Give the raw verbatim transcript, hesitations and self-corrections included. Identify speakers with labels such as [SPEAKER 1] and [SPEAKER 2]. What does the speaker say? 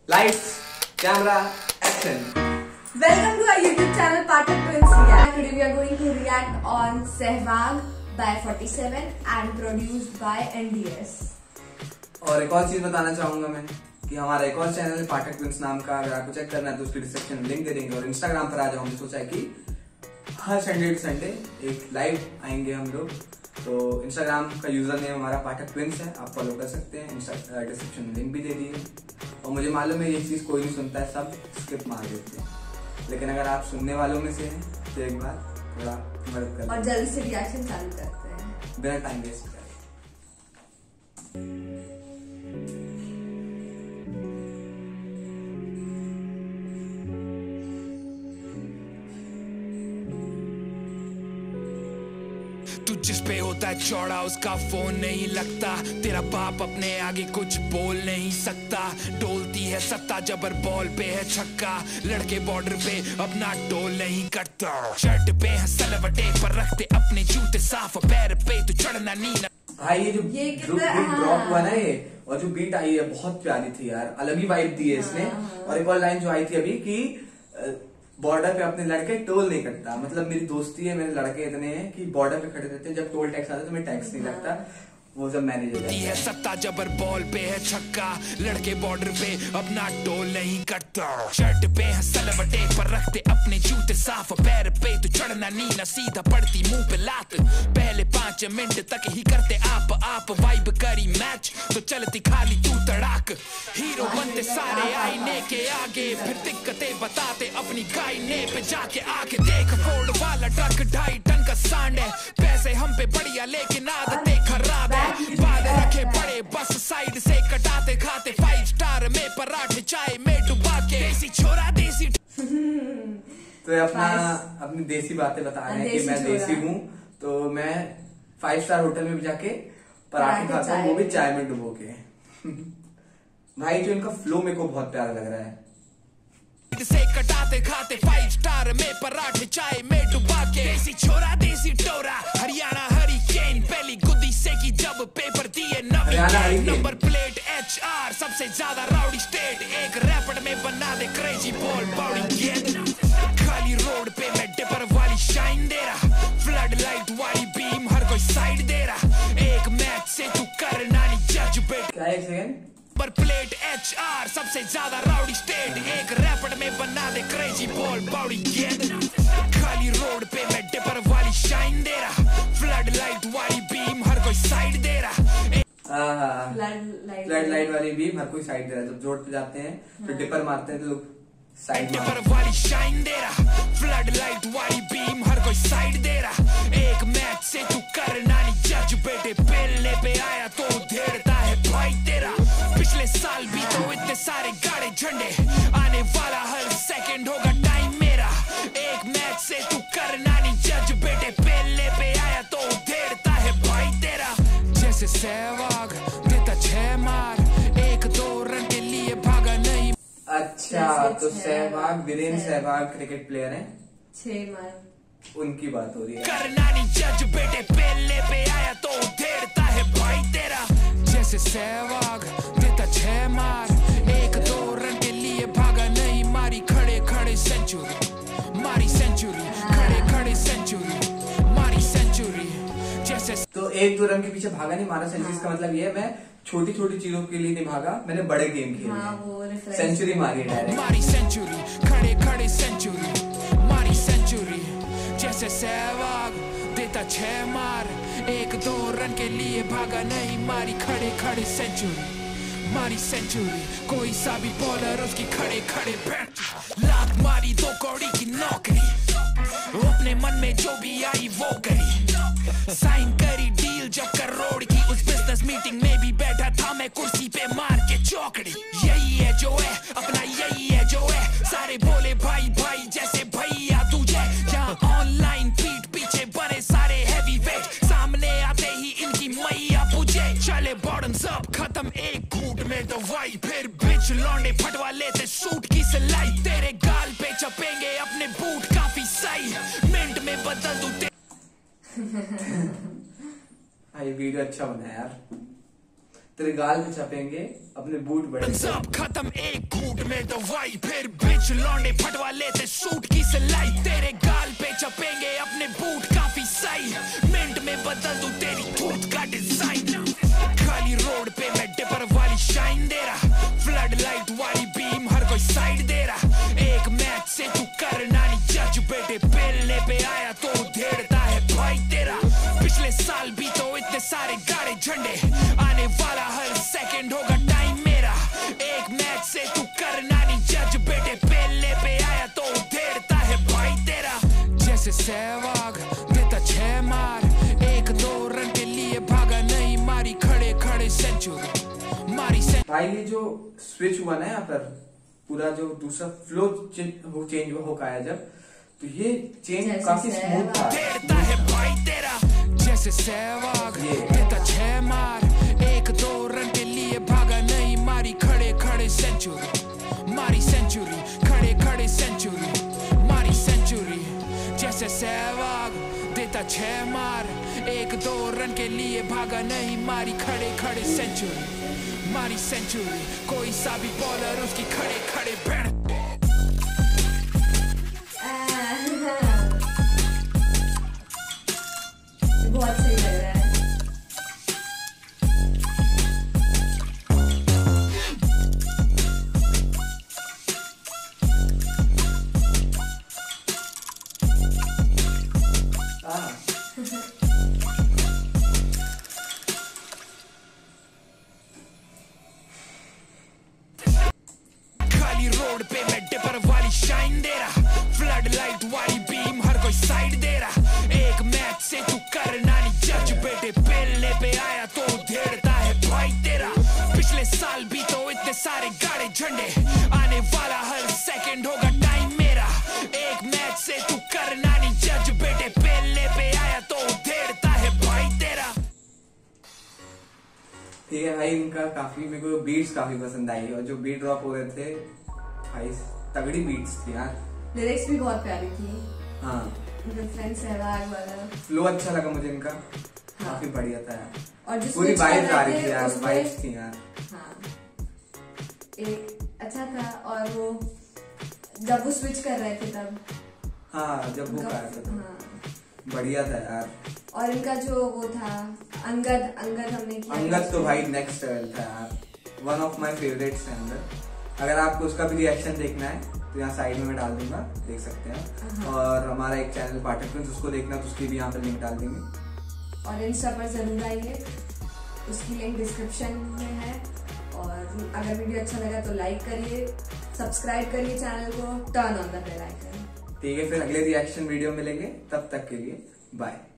[SPEAKER 1] Lights, camera, action.
[SPEAKER 2] Welcome to our YouTube channel Pathak Twins React. Today we are going to react on Sehwag by forty-seven and produced by N D S.
[SPEAKER 1] और एक और चीज बताना चाहूंगा मैं कि हमारा एक और चैनल है पाठक ट्विंस नाम का। अगर आपको चेक करना है तो उसके डिस्क्रिप्शन में लिंक दे देंगे। और इंस्टाग्राम पर आ जाओ, हमने सोचा है कि हर संडे टू संडे एक लाइव आएंगे हम लोग। तो इंस्टाग्राम का यूजर नेम हमारा पाठक ट्विंस है, आप फॉलो कर सकते हैं। डिस्क्रिप्शन में लिंक भी दे दिए। और मुझे मालूम है ये चीज कोई नहीं सुनता है, सब स्किप मार देते हैं, लेकिन अगर आप सुनने वालों में से हैं तो एक बार थोड़ा मदद करें
[SPEAKER 2] और जल्दी से रिएक्शन चालू करते हैं
[SPEAKER 1] बिना टाइम वेस्ट करें।
[SPEAKER 3] तू जिस पे होता है चौड़ा उसका फोन नहीं लगता। तेरा बाप अपने आगे कुछ बोल नहीं सकता। डोलती है सत्ता जबर बॉल पे है छक्का। लड़के बॉर्डर पे अपना टोल नहीं करता। शर्ट पे है सलवटे पर रखते अपने जूते साफ। पैर पे तू चढ़ना नीना।
[SPEAKER 1] भाई ये जो
[SPEAKER 2] ये
[SPEAKER 1] जो बीट ड्रॉप हुआ ना ये, और जो बीट आई है बहुत प्यारी थी यार, अलग ही वाइब दी है इसने। और एक और लाइन जो आई थी अभी कि बॉर्डर पे अपने लड़के टोल नहीं कटता। मतलब मेरी दोस्ती है, मेरे लड़के इतने हैं कि बॉर्डर पे खड़े रहते हैं, जब टोल टैक्स आता है तो मैं टैक्स नहीं लगता। वो जब मैनेजर
[SPEAKER 3] है सत्ता जबर बॉल पे है छक्का। लड़के बॉर्डर पे अपना टोल नहीं करता। शर्ट पे है सलवटे पर रखते अपने जूते साफ। पैर पे तू चढ़ना नीना सीधा पड़ती मुंह पे लात। पहले पांच मिनट तक ही करते आप आप वाइब करी मैच तो चलती खाली तू तड़ाक। हीरो बनते सारे आईने के आगे, फिर दिक्कतें बताते अपनी गायने पे जाके। आके देख फोर्ड वाला ट्रक ढाई टन का सांड है। पैसे हम पे बढ़िया लेकिन आदतें खराब है। बाद रखे बड़े बस साइड से कटाते खाते। फाइव स्टार में पराठे चाय में डुबा के। देसी छोरा देसी
[SPEAKER 1] तो अपना अपनी देसी बातें बता रहे हैं कि मैं देसी हूँ। तो मैं फाइव स्टार होटल में भी जाके पराठे खाता हूँ, वो भी चाय में डुबो के। भाई जो इनका फ्लो मेरे को बहुत प्यारा लग रहा है।
[SPEAKER 3] से कटाते खाते फाइव स्टार में पराठे चाय में डुबा के। देसी छोरा देसी टोरा हरियाणा हरिकेन। पहली गुद्दी से की जब पेपर दिए नवी। नंबर प्लेट एच आर सबसे ज्यादा राउडी स्टेट। एक रैपिड में बना दे क्रेजी बॉल बॉडी गेट। खाली रोड पे मैं डिपर वाली शाइन दे रहा। फ्लड लाइट वाली बीम हर कोई साइड दे रहा। एक मैच से तू करना नहीं जज बेट।
[SPEAKER 1] क्या एक सेकंड
[SPEAKER 3] पर प्लेट एच आर सबसे ज्यादा राउडी स्टेट। एक रैपिड में बना दे क्रेजी बॉल बॉडी गेट। खाली रोड पे मैं डिपर वाली शाइन दे रहा। फ्लड लाइट वाली बीम हर कोई साइड दे रहा।
[SPEAKER 1] फ्लड लाइट वाली बीम हर कोई साइड दे रहा है। जब रोड पे जाते हैं तो डिपर मारते हैं तो लोग साइड
[SPEAKER 3] डिपर वाली शाइन दे रहा। फ्लड लाइट वाली बीम हर कोई साइड दे रहा। एक मैच से तू करना नहीं जज बेटे। पेलने पे आया तो धेड़ता है भाई तेरा। पिछले साल भी तो इतने सारे गाड़े झंडे। आने वाला हर सेकंड होगा टाइम मेरा। एक मैच से तू करना नहीं जज बेटे। पेलने पे आया तो धेड़ता है भाई तेरा। जैसे सहवाग देता छह मार। एक दो रन के लिए भागा नहीं।
[SPEAKER 1] अच्छा तो सहवाग वीरेंद्र सहवाग क्रिकेट प्लेयर हैं,
[SPEAKER 2] छह मार
[SPEAKER 1] उनकी बात हो रही है।
[SPEAKER 3] करना नहीं जज बेटे। पेलने पे आया तो धेड़ता है भाई तेरा। जैसे सहवाग देता छह मार। एक दो रन के लिए भागा नहीं। मारी खड़े खड़े सेंचुरी। मारी सेंचुरी खड़े खड़े सेंचुरी। मारी सेंचुरी जैसे।
[SPEAKER 1] तो एक दो रन के पीछे भागा नहीं, मारा सेंचुरी। इसका मतलब ये है मैं छोटी छोटी चीजों के लिए नहीं भागा, मैंने बड़े गेम खेले।
[SPEAKER 2] हाँ,
[SPEAKER 1] सेंचुरी मारी डायरेक्ट।
[SPEAKER 3] मारी सेंचुरी खड़े खड़े सेंचुरी। मारी सेंचुरी जैसे सहवाग देता छह मार। एक दो रन के लिए भागा नहीं। मारी खड़े खड़े सेंचुरी। मारी सेंचुरी कोई सा भी बॉलर उसकी खड़े खड़े बैठ। लात मारी दो कौड़ी की नौकरी। अपने मन में जो भी आई वो करी। साइन करी डील जब करोड़ की। उस बिजनेस मीटिंग में भी बैठा था मैं कुर्सी पे मार के चौकड़ी। यही है जो है अपना, यही है जो है। सारे बोले भाई भाई जैसे भैया तुझे। जहाँ ऑनलाइन पीठ पीछे बने सारे हैवी वेट। सामने आते ही इनकी मैया पूछे। चले बॉटम्स अप खत्म एक घूट में दवाई। फिर बिच लौंडे फटवा लेते सूट की सिलाई। तेरे गाल पे चपेंगे अपने बूट काफी सही। मिनट में बदल दूं।
[SPEAKER 1] भाई वीडियो अच्छा बना यार। तेरे गाल पे छपेंगे अपने बूट बड़े।
[SPEAKER 3] सब खत्म एक घूट में दवाई, फिर बिच लौंडे फटवा लेते सूट की सिलाई। तेरे गाल पे छपेंगे अपने बूट काफी सही, मिनट में बदल दूं तेरी टूथ का डिजाइन। खाली रोड पे मैं डिपर वाली शाइन दे रहा, फ्लड लाइट वाली बीम हर कोई साइड दे रहा। एक मैच से तू करना नहीं जज बेटे, पेलने पे आया तो उधेड़ता है भाई तेरा। पिछले साल भी तो इतने सारे गाड़े झंडे, आने वाला हर सेकंड होगा टाइम मेरा। एक मैच से तू करना नहीं जज बेटे, पेलने पे आया तो उधेड़ता है भाई तेरा। जैसे सहवाग देता छह मार, एक दो रन के लिए भागा नहीं, मारी खड़े खड़े सेंचुरी, मारी सेंचुरी।
[SPEAKER 1] भाई ये जो स्विच हुआ ना यहाँ पर, पूरा जो दूसरा फ्लो चेंज होगा है जब, तो ये चेंज काफी स्मूथ था।
[SPEAKER 3] देता है भाई तेरा जैसे सहवाग देता छह मार, एक दो रन के लिए भागा नहीं, मारी खड़े खड़े सेंचुरी, मारी सेंचुरी, खड़े खड़े सेंचुरी, मारी सेंचुरी। जैसे सहवाग देता छह मार, एक दो रन के लिए भागा नहीं, मारी खड़े खड़े सेंचुरी, मारी सेंचुरी। कोई सा भी बॉलर उसकी खड़े खड़े बैठ।
[SPEAKER 2] बहुत सही लग रहा है।
[SPEAKER 3] खाली रोड पे मैं डिपर वाली शाइन दे रहा, फ्लड लाइट वाली बीम हर कोई साइड दे रहा। एक मैच से तू करना नहीं जज बेटे, पेलने पे आया तो उधेड़ता है भाई तेरा। पिछले साल भी तो इतने सारे गाड़े झंडे, आने वाला हर सेकंड होगा टाइम मेरा। एक मैच से तू करना नहीं जज बेटे, पेलने पे आया तो उधेड़ता है भाई तेरा।
[SPEAKER 1] ठीक है भाई, इनका काफी मेरे को बीट्स काफी पसंद आई, और जो बीट ड्रॉप हो रहे थे भाई तगड़ी बीट्स थी यार।
[SPEAKER 2] लिरिक्स भी बहुत प्यारी थी।
[SPEAKER 1] हाँ,
[SPEAKER 2] फ्रेंड सहवाग वाला
[SPEAKER 1] फ्लो अच्छा लगा मुझे इनका, काफी बढ़िया था यार।
[SPEAKER 2] और जो
[SPEAKER 1] पूरी
[SPEAKER 2] switch
[SPEAKER 1] वाइब्स
[SPEAKER 2] कर
[SPEAKER 1] आ
[SPEAKER 2] रहे
[SPEAKER 1] रही थी
[SPEAKER 2] थे
[SPEAKER 1] यार,
[SPEAKER 2] उसमें-
[SPEAKER 1] वाइब्स थी यार।
[SPEAKER 2] हाँ, एक अच्छा था। और वो जब वो स्विच कर रहे थे तब,
[SPEAKER 1] हाँ जब वो कर था
[SPEAKER 2] हाँ,
[SPEAKER 1] बढ़िया था यार।
[SPEAKER 2] और इनका जो वो था अंगद, अंगद हमने किया।
[SPEAKER 1] अंगद तो भाई नेक्स्ट लेवल था यार, वन ऑफ माय फेवरेट्स है अंगद। अगर आपको उसका भी रिएक्शन देखना है तो यहाँ साइड में मैं डाल दूंगा, देख सकते हैं। और हमारा एक चैनल पाठक प्रिंस, उसको देखना तो उसकी भी यहाँ पर लिंक डाल देंगे।
[SPEAKER 2] और इंस्टा पर जरूर आइए, उसकी लिंक डिस्क्रिप्शन में है। और अगर वीडियो अच्छा लगा तो लाइक करिए, सब्सक्राइब करिए चैनल को, turn on the bell icon.
[SPEAKER 1] ठीक है, फिर अगले रिएक्शन वीडियो मिलेंगे, तब तक के लिए बाय।